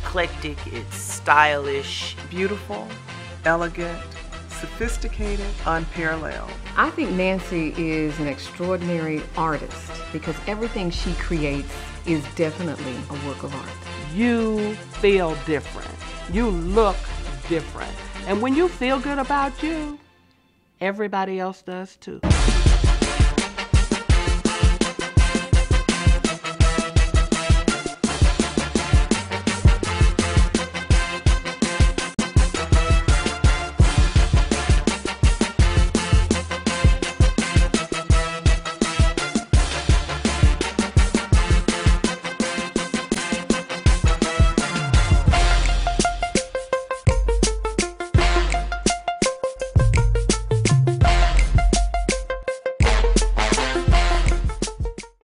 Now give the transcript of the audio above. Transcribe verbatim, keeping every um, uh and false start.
eclectic, it's stylish. Beautiful, elegant, sophisticated, unparalleled. I think Nancy is an extraordinary artist because everything she creates is definitely a work of art. You feel different. You look different. And when you feel good about you, everybody else does too.